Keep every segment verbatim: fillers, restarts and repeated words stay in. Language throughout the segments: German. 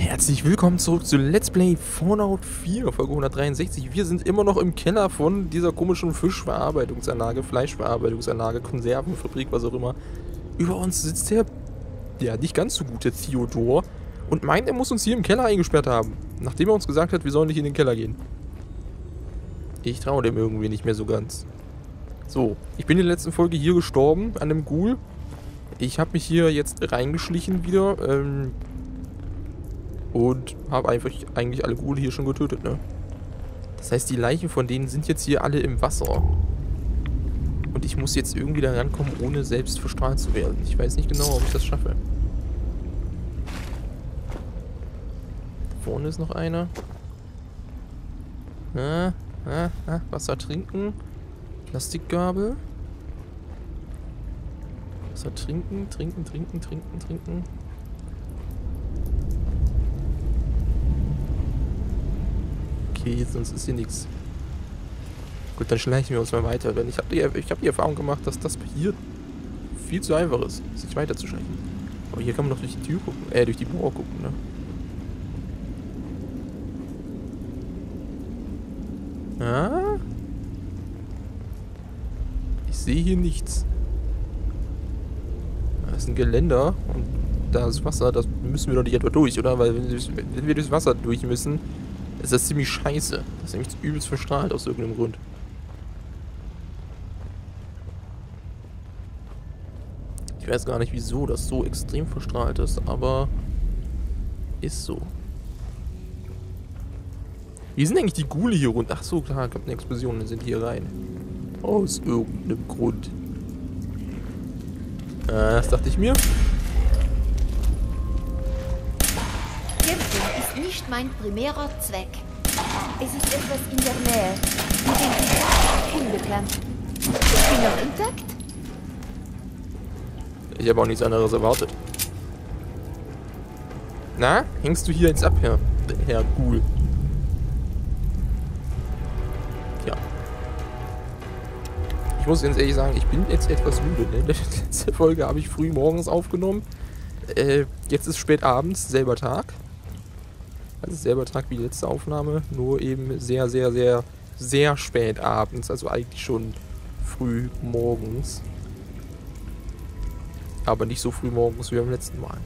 Herzlich willkommen zurück zu Let's Play Fallout vier, Folge hundertdreiundsechzig. Wir sind immer noch im Keller von dieser komischen Fischverarbeitungsanlage, Fleischverarbeitungsanlage, Konservenfabrik, was auch immer. Über uns sitzt der, ja, nicht ganz so gute Theodor und meint, er muss uns hier im Keller eingesperrt haben, nachdem er uns gesagt hat, wir sollen nicht in den Keller gehen. Ich traue dem irgendwie nicht mehr so ganz. So, ich bin in der letzten Folge hier gestorben, an einem Ghoul. Ich habe mich hier jetzt reingeschlichen wieder, ähm... und habe einfach eigentlich alle Ghoul hier schon getötet, ne? Das heißt, die Leichen von denen sind jetzt hier alle im Wasser. Und ich muss jetzt irgendwie da rankommen, ohne selbst verstrahlt zu werden. Ich weiß nicht genau, ob ich das schaffe. Da vorne ist noch einer. Ah, ah, ah, Wasser trinken. Plastikgabel. Wasser trinken, trinken, trinken, trinken, trinken. Okay, sonst ist hier nichts. Gut, dann schleichen wir uns mal weiter, denn ich habe die, ich hab die Erfahrung gemacht, dass das hier viel zu einfach ist, sich weiter zu schleichen. Aber hier kann man noch durch die Tür gucken, äh, durch die Mauer gucken, ne? Ah? Ich sehe hier nichts. Da ist ein Geländer und da ist Wasser, das müssen wir doch nicht etwa durch, oder? Weil wenn, wenn wir durchs Wasser durch müssen, ist das ziemlich scheiße. Das ist nämlich übelst verstrahlt aus irgendeinem Grund. Ich weiß gar nicht, wieso das so extrem verstrahlt ist, aber ist so. Wie sind eigentlich die Ghule hier rund? Ach so, klar, kommt eine Explosion und sind hier rein. Aus irgendeinem Grund. Äh, das dachte ich mir. Kämpfen ist nicht mein primärer Zweck. Es ist etwas in der Nähe. Identität unbekannt. Ich bin noch intakt? Ich habe auch nichts anderes erwartet. Na, hängst du hier jetzt ab, Herr, Herr Ghoul? Ja. Ich muss ganz ehrlich sagen, ich bin jetzt etwas müde. Ne? Letzte Folge habe ich früh morgens aufgenommen. Äh, jetzt ist spät abends, selber Tag. Also selber Tag wie die letzte Aufnahme, nur eben sehr, sehr, sehr, sehr spät abends, also eigentlich schon früh morgens. Aber nicht so früh morgens wie beim letzten Mal.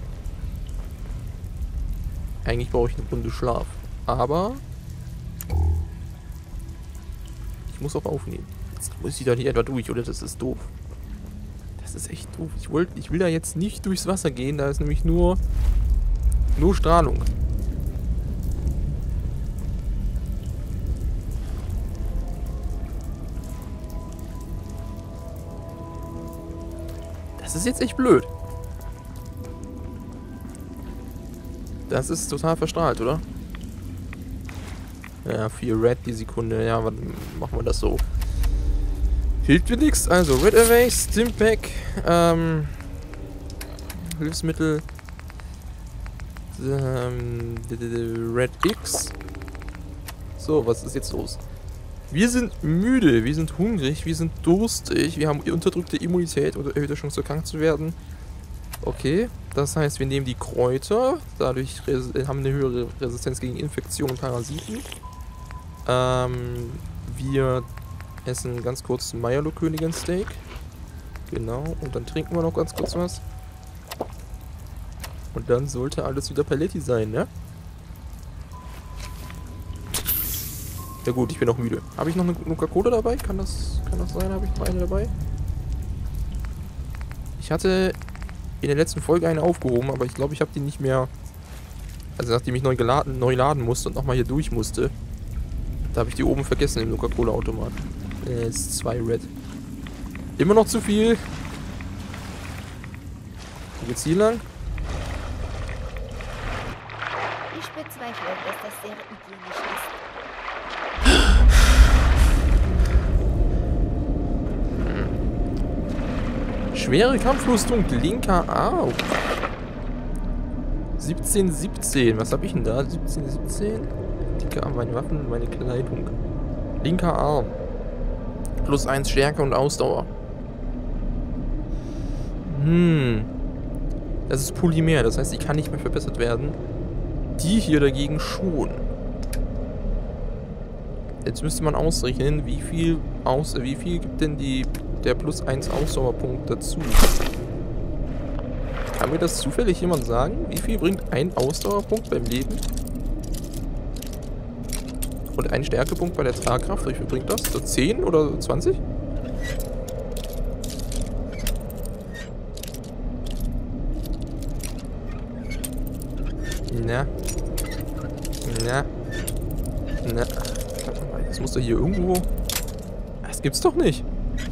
Eigentlich brauche ich eine Runde Schlaf. Aber ich muss auch aufnehmen. Jetzt muss ich da nicht etwa durch, oder? Das ist doof. Das ist echt doof. Ich, wollt, ich will da jetzt nicht durchs Wasser gehen, da ist nämlich nur, nur Strahlung. Das ist jetzt echt blöd. Das ist total verstrahlt, oder? Ja, vier Red die Sekunde. Ja, dann machen wir das so. Hilft mir nichts. Also, Red Away, Stimpack, ähm, Hilfsmittel, ähm, Red X. So, was ist jetzt los? Wir sind müde, wir sind hungrig, wir sind durstig, wir haben unterdrückte Immunität oder erhöhte Chance, krank zu werden. Okay, das heißt, wir nehmen die Kräuter, dadurch haben wir eine höhere Resistenz gegen Infektionen und Parasiten. Ähm, wir essen ganz kurz Meierlo-Königin-Steak. Genau, und dann trinken wir noch ganz kurz was. Und dann sollte alles wieder Paletti sein, ne? Ja gut, ich bin auch müde. Habe ich noch eine Nuka-Cola dabei? Kann das, kann das sein? Habe ich noch eine dabei? Ich hatte in der letzten Folge eine aufgehoben, aber ich glaube, ich habe die nicht mehr... Also nachdem ich neu, geladen, neu laden musste und nochmal hier durch musste, da habe ich die oben vergessen im Nuka-Cola-Automat. Äh, ist zwei Red. Immer noch zu viel. Wo geht's hier lang? Ich bezweifle, dass das sehr hygienisch ist. Schwere Kampfrüstung, linker Arm. siebzehn siebzehn, was habe ich denn da? siebzehn siebzehn? Linker Arm, meine Waffen, meine Kleidung. Linker Arm. Plus eins Stärke und Ausdauer. Hm. Das ist Polymer, das heißt, ich kann nicht mehr verbessert werden. Die hier dagegen schon. Jetzt müsste man ausrechnen, wie viel aus, wie viel gibt denn die der plus eins Ausdauerpunkt dazu? Kann mir das zufällig jemand sagen? Wie viel bringt ein Ausdauerpunkt beim Leben? Und ein Stärkepunkt bei der Tragkraft? Wie viel bringt das? So zehn oder zwanzig? Na. Na. Na. Das muss doch hier irgendwo... Das gibt's doch nicht.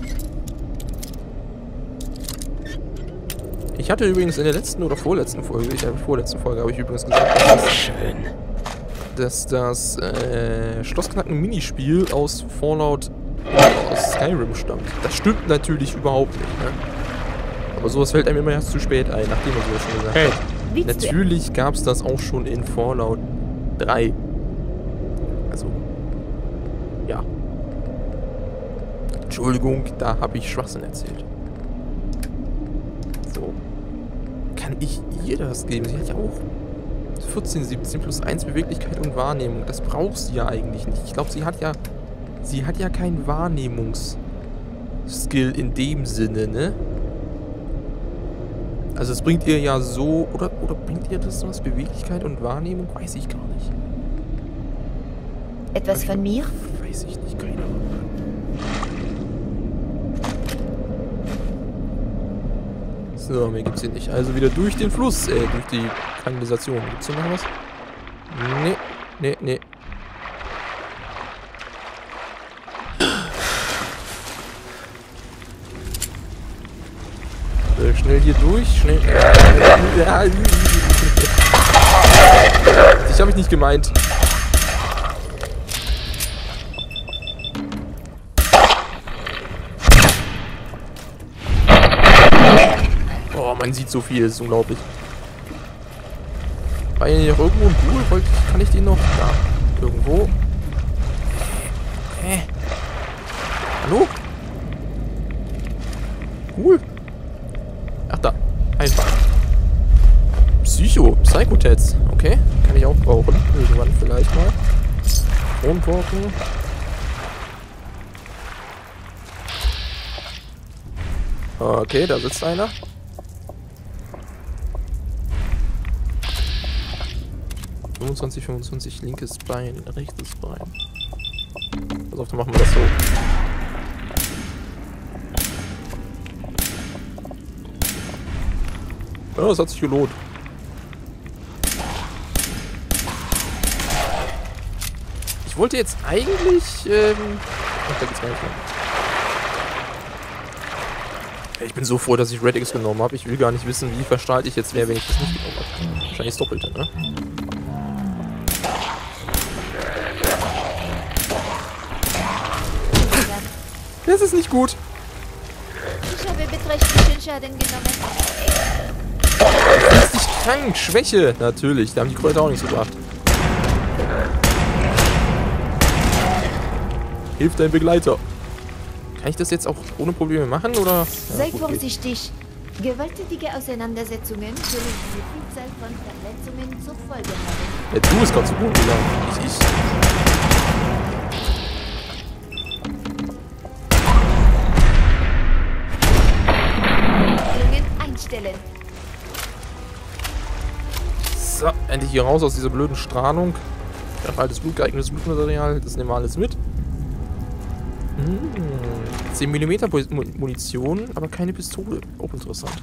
Ich hatte übrigens in der letzten oder vorletzten Folge, ich habe vorletzten Folge, habe ich übrigens gesagt, dass das, Schön. dass das äh, Schlossknacken-Minispiel aus Fallout, äh, aus Skyrim stammt. Das stimmt natürlich überhaupt nicht, ne? Aber sowas fällt einem immer erst zu spät ein, nachdem man sowas schon gesagt hey. hat. Natürlich gab es das auch schon in Fallout drei. Also, ja. Entschuldigung, da habe ich Schwachsinn erzählt. So. Kann ich ihr das geben? Sie hat ja auch vierzehn, siebzehn plus eins Beweglichkeit und Wahrnehmung. Das braucht sie ja eigentlich nicht. Ich glaube, sie hat ja... Sie hat ja keinen Wahrnehmungsskill in dem Sinne, ne? Also es bringt ihr ja so... Oder, oder bringt ihr das was? Beweglichkeit und Wahrnehmung? Weiß ich gar nicht. Etwas von mir? Weiß ich nicht, keine Ahnung. So, mehr gibt's hier nicht. Also wieder durch den Fluss, äh, durch die Kanalisation. Gibt's hier noch was? Nee, nee, nee. So, schnell hier durch, schnell. Ja, ich habe ich nicht gemeint. Oh, man sieht so viel, das ist unglaublich. War hier noch irgendwo ein Pool? Wollte, kann ich den noch? Da. Irgendwo. Hä? Hallo? Cool. Ach da. Einfach. Psycho. Psychotats. Okay. Kann ich auch brauchen. Irgendwann vielleicht mal. Kronkorken. Okay, da sitzt einer. fünfundzwanzig, fünfundzwanzig, linkes Bein, rechtes Bein. Pass auf, dann machen wir das so. Ja, das hat sich gelohnt. Ich wollte jetzt eigentlich, ähm... Ach, da geht's gar nicht mehr. Ich bin so froh, dass ich Red X genommen habe. Ich will gar nicht wissen, wie verstrahlt ich jetzt wäre, wenn ich das nicht genommen habe. Wahrscheinlich das Doppelte, ne? Das ist nicht gut. Ich habe beträchtlichen Schaden genommen. Du fühlst dich krank. Schwäche. Natürlich. Da haben die Kräuter auch nichts gebracht. Hilf dein Begleiter. Kann ich das jetzt auch ohne Probleme machen, oder? Ja, Sei gut, vorsichtig. Gewalttätige Auseinandersetzungen können eine Vielzahl von Verletzungen zur Folge haben. Ja, du bist gerade zu Boden gegangen. Ich, ich. Lungen einstellen. So, endlich hier raus aus dieser blöden Strahlung. Ich habe altes Blut, geeignetes Blutmaterial. Das nehmen wir alles mit. Hm. zehn Millimeter Munition, aber keine Pistole. Auch interessant.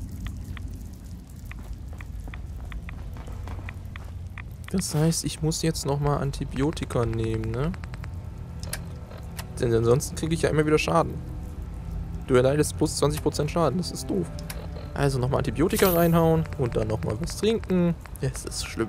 Das heißt, ich muss jetzt nochmal Antibiotika nehmen, ne? Denn ansonsten kriege ich ja immer wieder Schaden. Du erleidest plus zwanzig Prozent Schaden, das ist doof. Also nochmal Antibiotika reinhauen und dann nochmal was trinken. Es ist schlimm.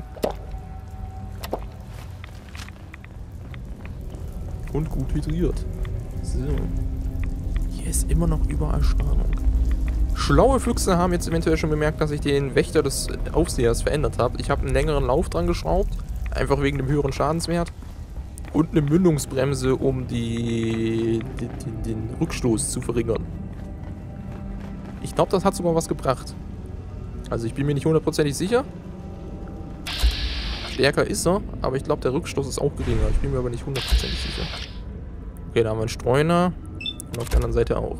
Und gut hydriert. So. Hier ist immer noch überall Strahlung. Schlaue Füchse haben jetzt eventuell schon bemerkt, dass ich den Wächter des Aufsehers verändert habe. Ich habe einen längeren Lauf dran geschraubt. Einfach wegen dem höheren Schadenswert. Und eine Mündungsbremse, um die, die, die, den Rückstoß zu verringern. Ich glaube, das hat sogar was gebracht. Also ich bin mir nicht hundertprozentig sicher. Stärker ist er, aber ich glaube, der Rückstoß ist auch geringer. Ich bin mir aber nicht hundertprozentig sicher. Okay, da haben wir einen Streuner. Und auf der anderen Seite auch.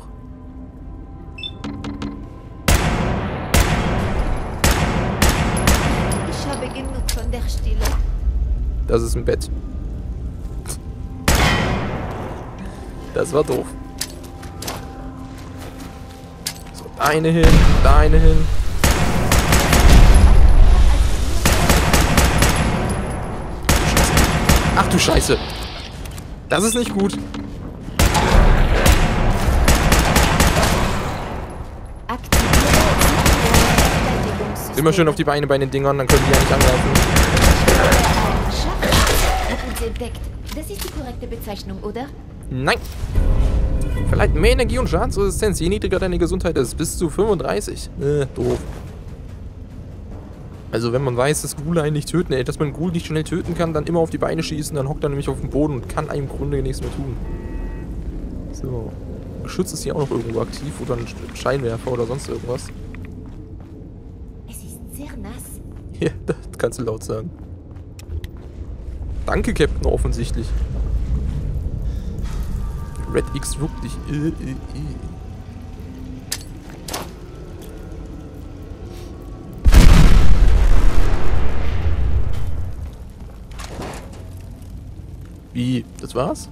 Ich habe genug von der Stille. Das ist ein Bett. Das war doof. So, da eine hin, da eine hin. Ach du Scheiße. Das ist nicht gut. Immer schön auf die Beine bei den Dingern, dann können die ja nicht angreifen. Das ist die korrekte Bezeichnung, oder? Nein. Verleiht mehr Energie und Schadensresistenz, je niedriger deine Gesundheit ist. Bis zu fünfunddreißig. Äh, doof. Also wenn man weiß, dass Ghule einen nicht töten, ey, dass man Ghoul nicht schnell töten kann, dann immer auf die Beine schießen, dann hockt er nämlich auf dem Boden und kann einem im Grunde nichts mehr tun. So. Geschütz ist hier auch noch irgendwo aktiv oder ein Scheinwerfer oder sonst irgendwas. Es ist sehr nass. Ja, das kannst du laut sagen. Danke, Captain, offensichtlich. Red X ruckt dich. Äh, äh, äh. Wie? Das war's?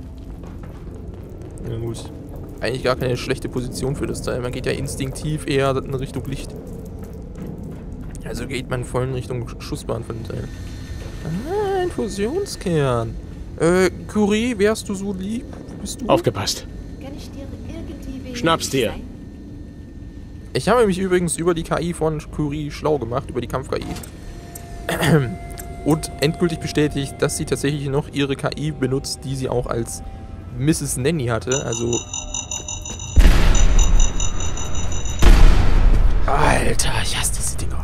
Ja gut. Eigentlich gar keine schlechte Position für das Teil. Man geht ja instinktiv eher in Richtung Licht. Also geht man voll in Richtung Schussbahn von dem Teil. Ah, ein Fusionskern. Äh, Curie, wärst du so lieb? Bist du? Aufgepasst. Kann ich dir irgendwie Schnapp's dir. sein? Ich habe mich übrigens über die K I von Curie schlau gemacht, über die Kampf-K I. Und endgültig bestätigt, dass sie tatsächlich noch ihre K I benutzt, die sie auch als Misses Nanny hatte. Also... Alter, ich hasse diese Dinger.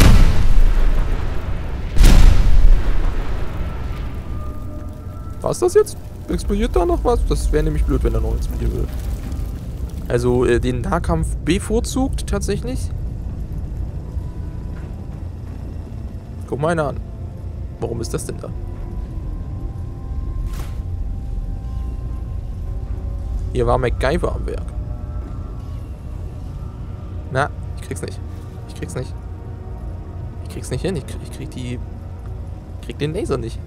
Was das jetzt? Explodiert da noch was? Das wäre nämlich blöd, wenn da noch explodieren würde. Also äh, den Nahkampf bevorzugt tatsächlich. Guck mal einer an. Warum ist das denn da? Hier war MacGyver am Werk. Na, ich krieg's nicht. Ich krieg's nicht. Ich krieg's nicht hin. Ich krieg, ich krieg die... Ich krieg den Laser nicht.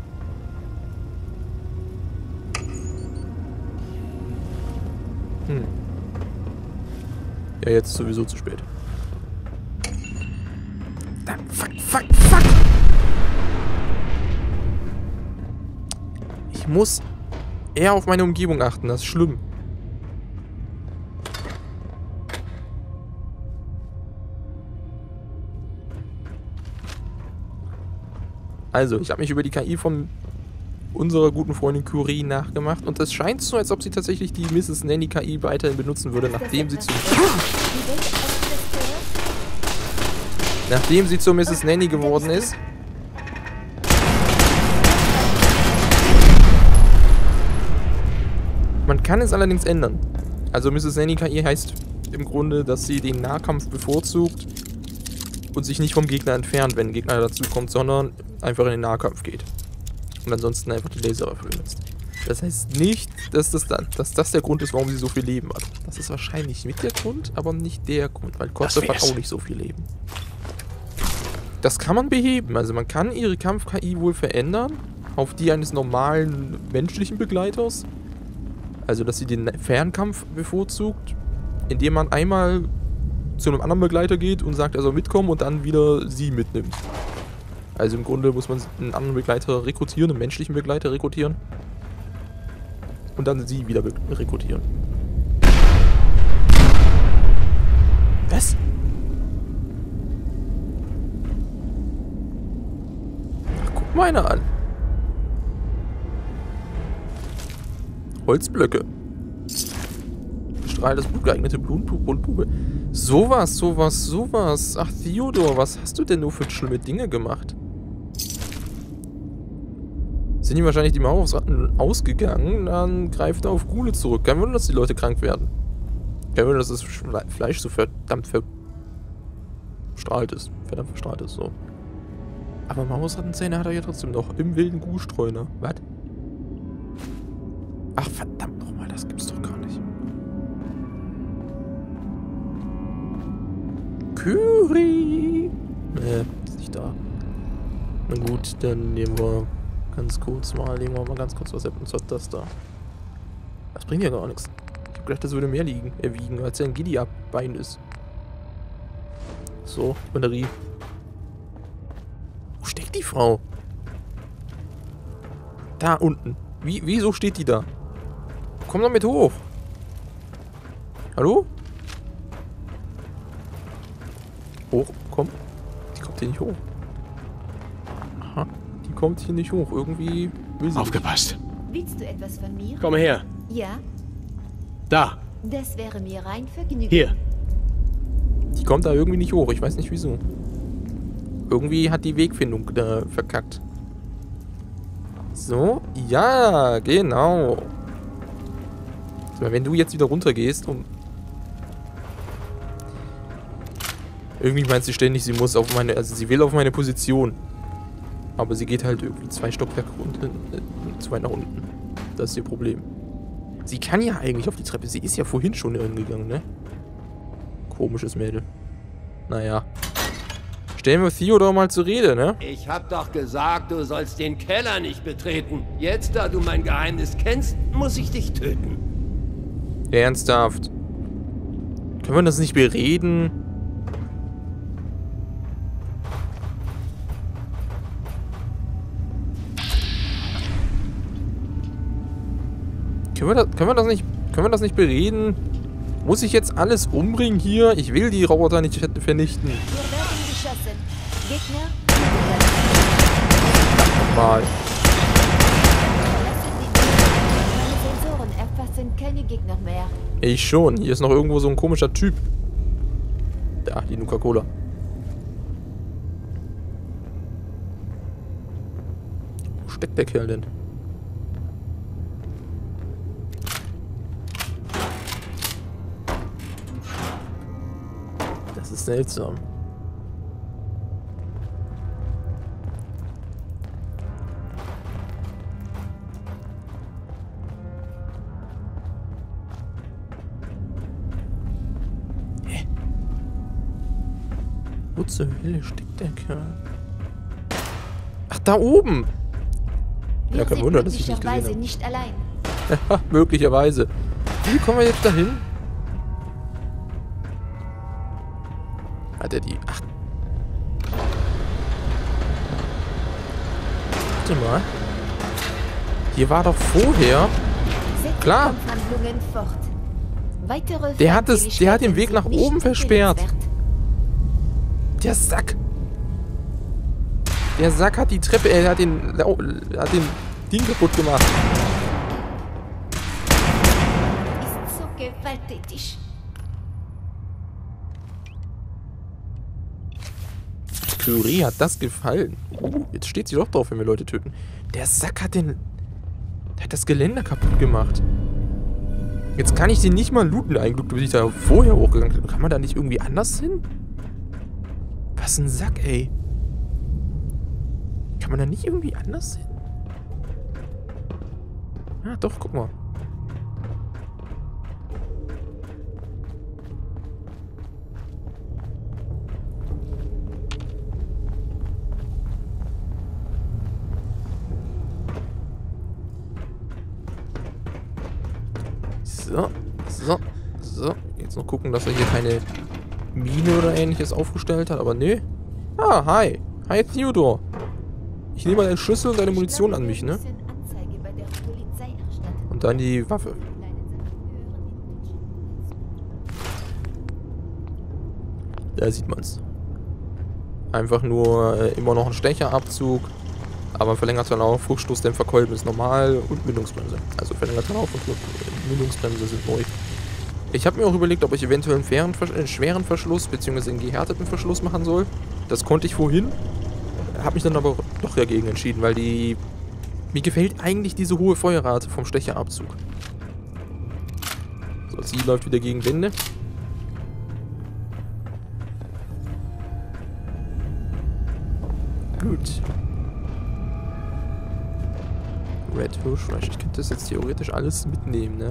Hm. Ja, jetzt ist sowieso zu spät. Da, fuck, fuck, fuck! Ich muss eher auf meine Umgebung achten, das ist schlimm. Also, ich habe mich über die K I von unserer guten Freundin Curie nachgemacht und es scheint so, als ob sie tatsächlich die Misses Nanny K I weiterhin benutzen würde, nachdem sie zu... Nachdem sie zur Misses Nanny geworden ist. Man kann es allerdings ändern. Also Misses Nanny K I heißt im Grunde, dass sie den Nahkampf bevorzugt und sich nicht vom Gegner entfernt, wenn ein Gegner dazu kommt, sondern einfach in den Nahkampf geht. Und ansonsten einfach die Laserwaffe benutzt. Das heißt nicht, dass das, dann, dass das der Grund ist, warum sie so viel Leben hat. Das ist wahrscheinlich mit der Grund, aber nicht der Grund, weil Kotzeff hat auch nicht so viel Leben. Das kann man beheben. Also man kann ihre Kampf-K I wohl verändern auf die eines normalen menschlichen Begleiters. Also dass sie den Fernkampf bevorzugt, indem man einmal zu einem anderen Begleiter geht und sagt, er soll mitkommen und dann wieder sie mitnimmt. Also im Grunde muss man einen anderen Begleiter rekrutieren, einen menschlichen Begleiter rekrutieren. Und dann sie wieder rekrutieren. Was? Ach, guck mal einer an. Holzblöcke. Bestrahlt das Blut, geeignete Blutpube. Sowas, sowas, sowas. Ach, Theodor, was hast du denn nur für schlimme Dinge gemacht? Sind ihm wahrscheinlich die Maulwurfsratten ausgegangen, dann greift er auf Ghule zurück. Kein Wunder, dass die Leute krank werden. Kein Wunder, dass das Fleisch so verdammt verstrahlt ist. Verdammt verstrahlt ist, so. Aber Mausrattenzähne hat er ja trotzdem noch. Im wilden Gustreuner. Was? Ach, verdammt nochmal, das gibt's doch gar nicht. Kyrie! Nee, ist nicht da. Na gut, dann nehmen wir ganz kurz mal, legen wir mal ganz kurz was und zwar das da. Das bringt ja gar nichts. Ich hab gedacht, das würde mehr liegen, äh, wiegen, als ein Giddy-Bein ist. So, Batterie. Wo steckt die Frau? Da unten. Wie, wieso steht die da? Komm doch mit hoch. Hallo? Hoch, komm. Die kommt hier nicht hoch. Aha, die kommt hier nicht hoch. Irgendwie will sie Aufgepasst. Willst du etwas von mir? Komm her. Ja, Da. das wäre mir rein Vergnügen. Hier. Die kommt da irgendwie nicht hoch. Ich weiß nicht wieso. Irgendwie hat die Wegfindung da verkackt. So. Ja, genau. So, wenn du jetzt wieder runtergehst und... Irgendwie meint sie ständig, sie muss auf meine... Also sie will auf meine Position. Aber sie geht halt irgendwie zwei Stockwerke runter, äh, zu weit nach unten. Das ist ihr Problem. Sie kann ja eigentlich auf die Treppe. Sie ist ja vorhin schon hingegangen, ne? Komisches Mädel. Naja. Stellen wir Theodor mal zur Rede, ne? Ich hab doch gesagt, du sollst den Keller nicht betreten. Jetzt, da du mein Geheimnis kennst, muss ich dich töten. Ernsthaft. Können wir das nicht bereden? Können wir das, können wir das nicht, können wir das nicht bereden? Muss ich jetzt alles umbringen hier? Ich will die Roboter nicht vernichten. Wir werden geschossen. Gegner. Mal. Verlassen die Tür. Meine Sensoren erfassen keine Gegner mehr. Ich schon. Hier ist noch irgendwo so ein komischer Typ. Da, die Nuka-Cola. Wo steckt der Kerl denn? Das ist seltsam. Hä? Wo zur Hölle steckt der Kerl? Ach, da oben! Wir Ja, kein sind Wunder, dass ich nicht gesehen möglicherweise habe. nicht allein. Ja, möglicherweise. Wie kommen wir jetzt dahin? Hat er die... Ach. Warte mal. Hier war doch vorher... Setzt Klar. die Kampfhandlungen fort. Weitere Der hat es- der hat den Weg nach Feindseligkeiten oben sind nicht versperrt. befehlenswert. Der Sack. Der Sack hat die Treppe... Er hat den... Lau- hat den Ding kaputt gemacht. Ist so gewalttätig. Kyrie hat das gefallen. Uh, jetzt steht sie doch drauf, wenn wir Leute töten. Der Sack hat den... Der hat das Geländer kaputt gemacht. Jetzt kann ich den nicht mal looten. Eigentlich bin ich da vorher hochgegangen. Kann man da nicht irgendwie anders hin? Was ein Sack, ey. Kann man da nicht irgendwie anders hin? Ja, doch, guck mal. So, so, so. Jetzt noch gucken, dass er hier keine Mine oder ähnliches aufgestellt hat, aber nee. Ah, hi. Hi, Theodor. Ich nehme mal deinen Schlüssel und deine Munition an mich, ne? Und dann die Waffe. Da sieht man's. Einfach nur äh, immer noch ein Stecherabzug. Aber verlängerter Lauf, Rückstoßdämpfer, Kolben ist normal und Mündungsbremse. Also verlängerter Lauf und Mündungsbremse sind neu. Ich habe mir auch überlegt, ob ich eventuell einen, fairen, einen schweren Verschluss bzw. einen gehärteten Verschluss machen soll. Das konnte ich vorhin. Habe mich dann aber doch dagegen entschieden, weil die... Mir gefällt eigentlich diese hohe Feuerrate vom Stecherabzug. So, sie läuft wieder gegen Wände. Gut. mit Red Hirschfleisch. Ich könnte das jetzt theoretisch alles mitnehmen, ne?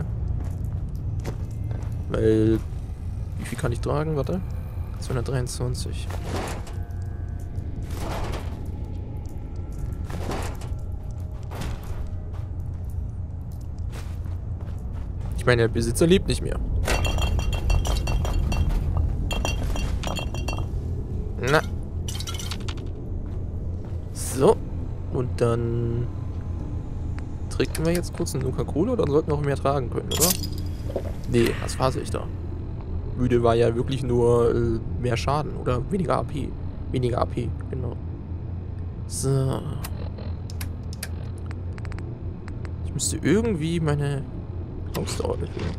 Weil... Wie viel kann ich tragen? Warte. zweihundertdreiundzwanzig. Ich meine, der Besitzer lebt nicht mehr. Na. So. Und dann... Trinken wir jetzt kurz einen Coca-Cola, dann sollten wir auch mehr tragen können, oder? Nee, was war ich da? Müde war ja wirklich nur äh, mehr Schaden oder weniger A P. Weniger A P, genau. So. Ich müsste irgendwie meine Ausdauer erhöhen.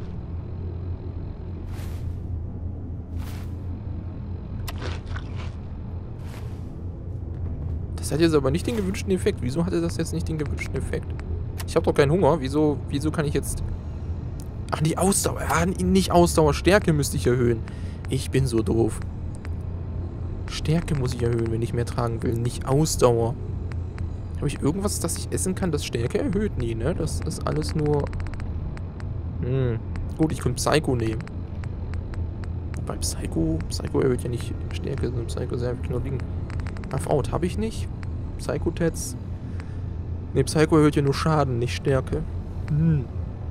Das hat jetzt aber nicht den gewünschten Effekt. Wieso hatte das jetzt nicht den gewünschten Effekt? Ich habe doch keinen Hunger. Wieso, wieso kann ich jetzt... Ach, die Ausdauer. Ja, nicht Ausdauer. Stärke müsste ich erhöhen. Ich bin so doof. Stärke muss ich erhöhen, wenn ich mehr tragen will. Nicht Ausdauer. Habe ich irgendwas, das ich essen kann, das Stärke erhöht? Nee, ne? Das ist alles nur... Hm. Gut, ich könnte Psycho nehmen. Bei Psycho... Psycho erhöht ja nicht Stärke, sondern Psycho ist einfach nur Ding. Out habe ich nicht. Psycho-Tats. Ne, Psycho erhöht ja nur Schaden, nicht Stärke. Hm.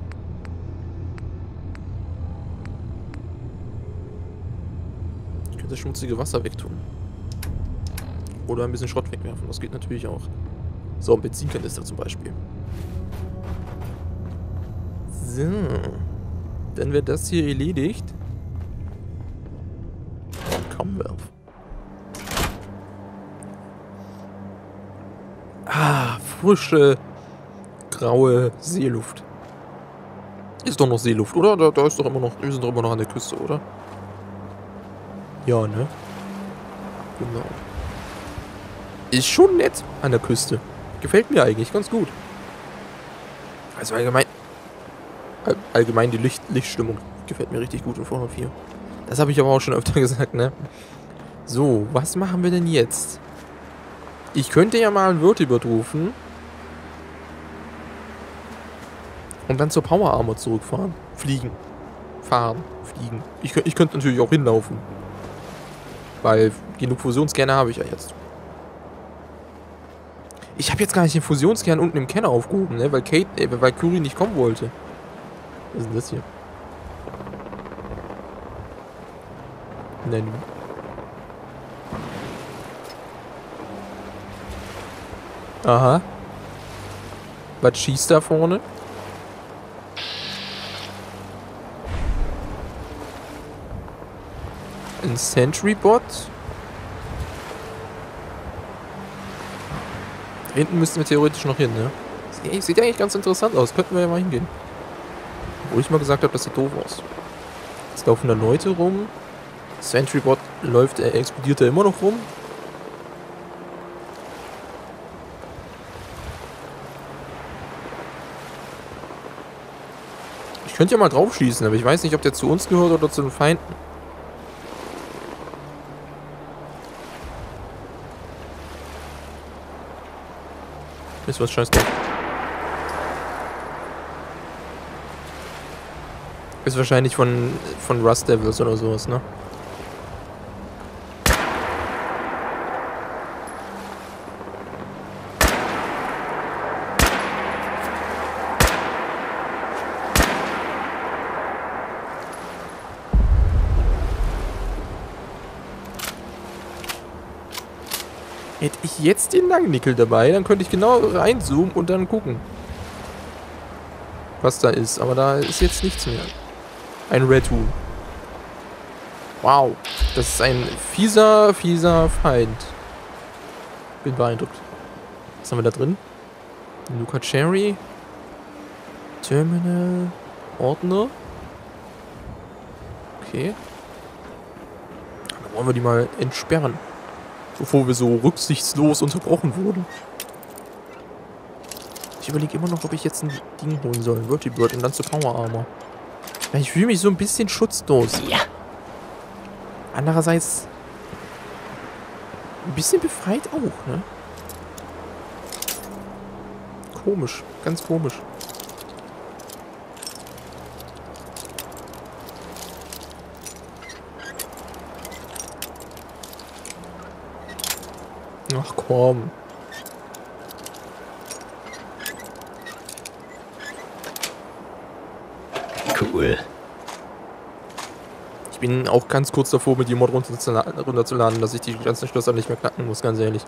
Ich könnte das schmutzige Wasser wegtun. Oder ein bisschen Schrott wegwerfen, das geht natürlich auch. So, ein Benzinkanister zum Beispiel. So. Dann wird das hier erledigt. Komm, werf. Ah, frische, graue Seeluft. Ist doch noch Seeluft, oder? Da, da ist doch immer noch, wir sind doch immer noch an der Küste, oder? Ja, ne? Genau. Ist schon nett an der Küste. Gefällt mir eigentlich ganz gut. Also allgemein, all, allgemein die Licht, Lichtstimmung gefällt mir richtig gut in Fallout vier. Das habe ich aber auch schon öfter gesagt, ne? So, was machen wir denn jetzt? Ich könnte ja mal einen Vertibird rufen. Und dann zur Power Armor zurückfahren. Fliegen. Fahren. Fliegen. Ich, ich könnte natürlich auch hinlaufen. Weil genug Fusionskerne habe ich ja jetzt. Ich habe jetzt gar nicht den Fusionskern unten im Keller aufgehoben, ne? Weil Kate, äh, weil Curie nicht kommen wollte. Was ist denn das hier? Nein. Aha. Was schießt da vorne? Ein Sentry-Bot? Da hinten müssten wir theoretisch noch hin, ne? Sieht, sieht eigentlich ganz interessant aus. Könnten wir ja mal hingehen. Wo ich mal gesagt habe, das sieht doof aus. Jetzt laufen da Leute rum. Sentry-Bot läuft, er explodiert da immer noch rum. Ich könnte ja mal drauf schießen, aber ich weiß nicht, ob der zu uns gehört oder zu den Feinden. Ist was scheiß drauf. Ist wahrscheinlich von, von Rust Devils oder sowas, ne? Hätte ich jetzt den Langnickel dabei, dann könnte ich genau reinzoomen und dann gucken, was da ist. Aber da ist jetzt nichts mehr. Ein Red Tool. Wow. Das ist ein fieser, fieser Feind. Bin beeindruckt. Was haben wir da drin? Luca Cherry. Terminal. Ordner. Okay. Dann wollen wir die mal entsperren. Bevor wir so rücksichtslos unterbrochen wurden. Ich überlege immer noch, ob ich jetzt ein Ding holen soll. Ein Vertibird und dann zur Power Armor. Ich fühle mich so ein bisschen schutzlos. Ja. Andererseits ein bisschen befreit auch, ne? komisch. Ganz komisch. Ach komm. Cool. Ich bin auch ganz kurz davor, mit dem Mod runterzuladen, dass ich die ganzen Schlösser nicht mehr knacken muss, ganz ehrlich.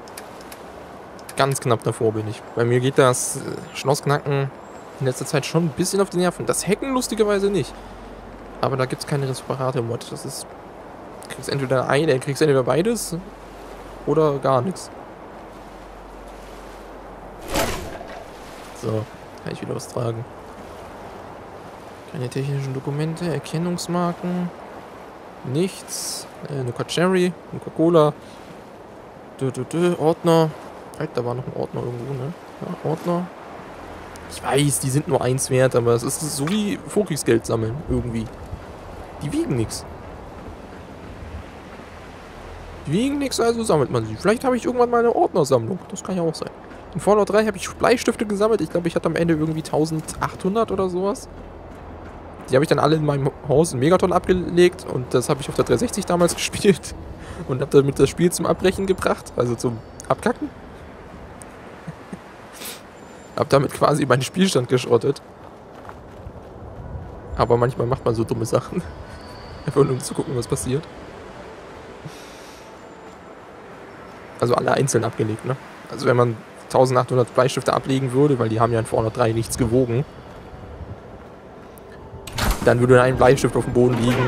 Ganz knapp davor bin ich. Bei mir geht das Schlossknacken in letzter Zeit schon ein bisschen auf die Nerven. Das Hacken lustigerweise nicht. Aber da gibt es keine separate Mod. Das ist... Du kriegst entweder eine, kriegst entweder beides oder gar nichts. So, kann ich wieder was tragen. Keine technischen Dokumente, Erkennungsmarken, nichts. Äh, eine Cherry, eine Coca-Cola, dö, dö, dö, Ordner. Halt, da war noch ein Ordner irgendwo, ne? Ja, Ordner. Ich weiß, die sind nur eins wert, aber es ist so wie Vorkriegsgeld sammeln, irgendwie. Die wiegen nichts. Die wiegen nichts, also sammelt man sie. Vielleicht habe ich irgendwann mal eine Ordnersammlung. Das kann ja auch sein. In Fallout drei habe ich Bleistifte gesammelt. Ich glaube, ich hatte am Ende irgendwie eintausendachthundert oder sowas. Die habe ich dann alle in meinem Haus in Megaton abgelegt und das habe ich auf der dreihundertsechzig damals gespielt und habe damit das Spiel zum Abbrechen gebracht, also zum Abkacken. Habe damit quasi meinen Spielstand geschrottet. Aber manchmal macht man so dumme Sachen. Einfach nur um zu gucken, was passiert. Also alle einzeln abgelegt, ne? Also wenn man eintausendachthundert Bleistifte ablegen würde, weil die haben ja in Fallout drei nichts gewogen, dann würde ein Bleistift auf dem Boden liegen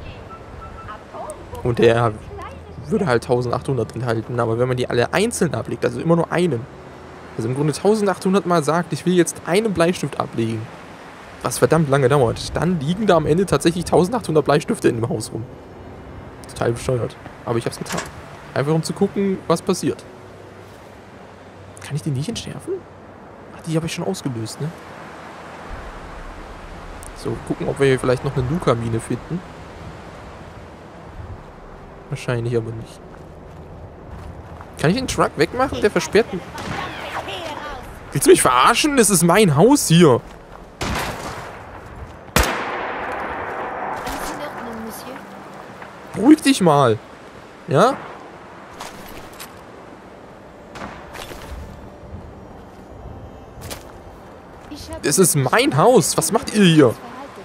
und der würde halt eintausendachthundert enthalten. Aber wenn man die alle einzeln ablegt, also immer nur einen, also im Grunde eintausendachthundert Mal sagt, ich will jetzt einen Bleistift ablegen, was verdammt lange dauert, dann liegen da am Ende tatsächlich eintausendachthundert Bleistifte in dem Haus rum. Total bescheuert. Aber ich hab's getan. Einfach um zu gucken, was passiert. Kann ich die nicht entschärfen? Ach, die habe ich schon ausgelöst, ne? So, gucken, ob wir hier vielleicht noch eine Nuka-Mine finden. Wahrscheinlich aber nicht. Kann ich den Truck wegmachen? Der versperrt mich. Willst du mich verarschen? Das ist mein Haus hier. Beruhig dich mal. Ja? Das ist mein Haus. Was macht ihr hier?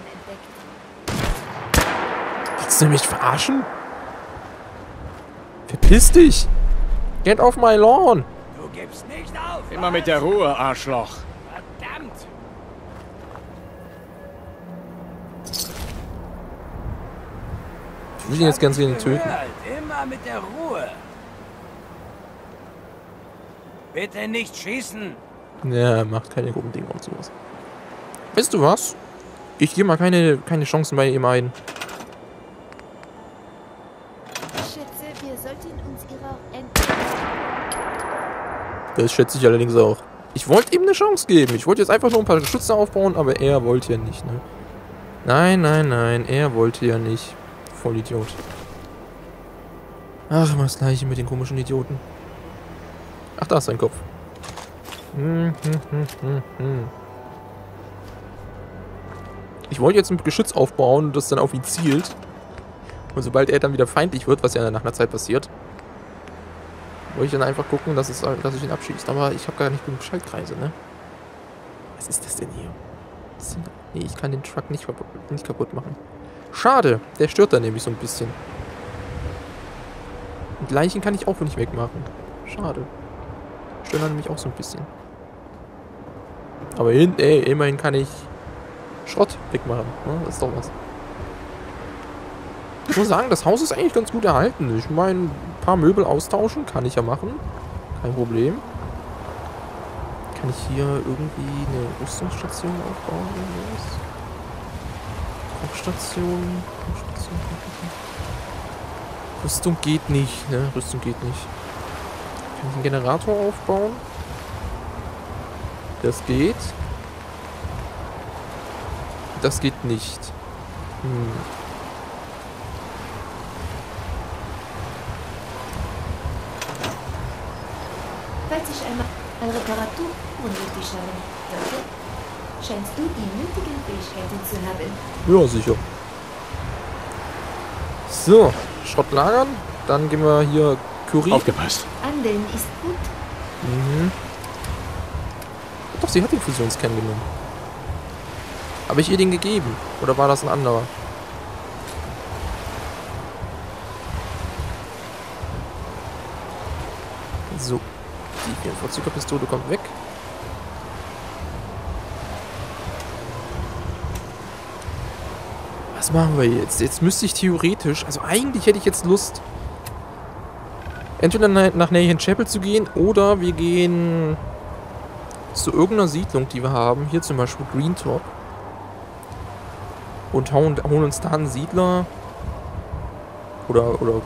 Willst du mich verarschen? Verpiss dich. Get off my lawn. Du gibst nicht auf. Immer mit der Ruhe, Arschloch. Verdammt. Ich will ihn jetzt ganz gerne töten. Immer mit der Ruhe. Bitte nicht schießen. Ja, macht keine guten Dinge und sowas. Weißt du was? Ich gehe mal keine, keine Chancen bei ihm ein. Ich schätze, wir sollten uns ihrer entdecken. Das schätze ich allerdings auch. Ich wollte ihm eine Chance geben. Ich wollte jetzt einfach nur ein paar Geschütze aufbauen, aber er wollte ja nicht, ne? Nein, nein, nein. Er wollte ja nicht. Vollidiot. Ach, immer das Gleiche mit den komischen Idioten. Ach, da ist sein Kopf. Hm, hm, hm, hm, hm. Ich wollte jetzt ein Geschütz aufbauen, das dann auf ihn zielt. Und sobald er dann wieder feindlich wird, was ja nach einer Zeit passiert, wollte ich dann einfach gucken, dass, es, dass ich ihn abschießt. Aber ich habe gar nicht genug Schaltkreise, ne? Was ist das denn hier? Das sind, nee, ich kann den Truck nicht, nicht kaputt machen. Schade, der stört dann nämlich so ein bisschen. Und Leichen kann ich auch nicht wegmachen. Schade. Stört dann nämlich auch so ein bisschen. Aber hin, ey, immerhin kann ich Schrott wegmachen. Ne? Das ist doch was. Ich muss sagen, das Haus ist eigentlich ganz gut erhalten. Ich meine, ein paar Möbel austauschen kann ich ja machen. Kein Problem. Kann ich hier irgendwie eine Rüstungsstation aufbauen? Kochstation. Kochstation. Rüstung geht nicht, ne? Rüstung geht nicht. Kann ich einen Generator aufbauen? Das geht. Das geht nicht. Hm. Falls ich einmal... Ein Reparatur unnötig haben. Danke. Scheinst du die nötigen Fähigkeiten zu haben? Ja, sicher. So, Schrott lagern. Dann gehen wir hier Curie. Aufgepasst. Handeln ist gut. Mhm. Doch, sie hat den Fusionskern genommen. Habe ich ihr den gegeben? Oder war das ein anderer? So. Die vierundvierziger Pistole kommt weg. Was machen wir jetzt? Jetzt müsste ich theoretisch... Also eigentlich hätte ich jetzt Lust... Entweder nach Nathan Chapel zu gehen oder wir gehen zu irgendeiner Siedlung, die wir haben. Hier zum Beispiel Greentop. Und hauen, holen uns da einen Siedler. Oder, oder...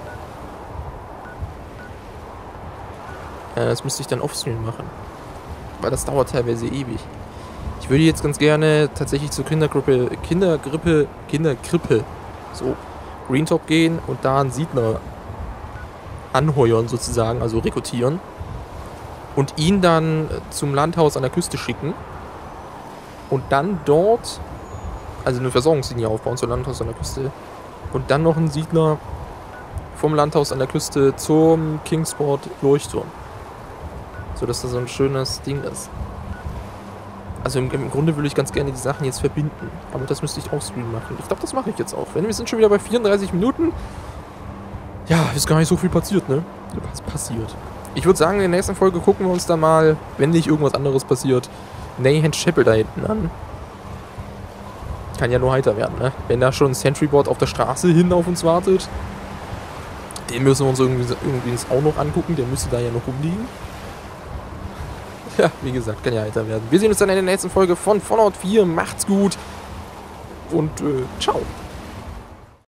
Ja, das müsste ich dann offscreen machen. Weil das dauert teilweise ewig. Ich würde jetzt ganz gerne tatsächlich zur Kindergrippe, Kindergrippe, Kindergrippe, so, Greentop gehen und da einen Siedler anheuern sozusagen, also rekrutieren. Und ihn dann zum Landhaus an der Küste schicken. Und dann dort, also eine Versorgungslinie aufbauen zum Landhaus an der Küste. Und dann noch einen Siedler vom Landhaus an der Küste zum Kingsport Leuchtturm. So dass das so ein schönes Ding ist. Also im, im Grunde würde ich ganz gerne die Sachen jetzt verbinden. Aber das müsste ich offscreen machen. Ich glaube, das mache ich jetzt auch. Wenn wir sind schon wieder bei vierunddreißig Minuten. Ja, ist gar nicht so viel passiert, ne? Was passiert? Ich würde sagen, in der nächsten Folge gucken wir uns da mal, wenn nicht irgendwas anderes passiert, Nathan Chapel da hinten an. Kann ja nur heiter werden, ne? Wenn da schon ein Sentryboard auf der Straße hin auf uns wartet. Den müssen wir uns irgendwie, irgendwie auch noch angucken. Der müsste da ja noch rumliegen. Ja, wie gesagt, kann ja heiter werden. Wir sehen uns dann in der nächsten Folge von Fallout vier. Macht's gut. Und, äh, ciao.